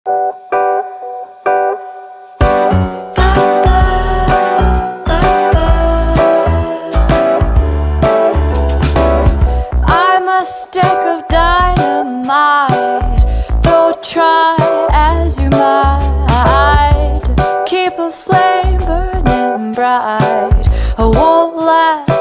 I'm a stick of dynamite, though try as you might, keep a flame burning bright. I won't last